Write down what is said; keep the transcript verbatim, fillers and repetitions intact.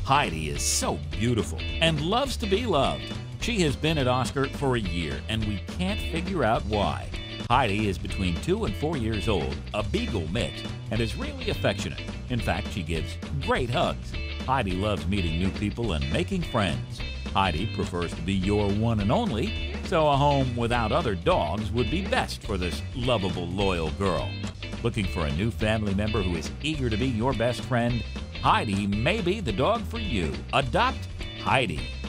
Heidi is so beautiful and loves to be loved. She has been at Oscar for a year, and we can't figure out why. Heidi is between two and four years old, a Beagle mix, and is really affectionate. In fact, she gives great hugs. Heidi loves meeting new people and making friends. Heidi prefers to be your one and only, so a home without other dogs would be best for this lovable, loyal girl. Looking for a new family member who is eager to be your best friend? Heidi may be the dog for you. Adopt Heidi.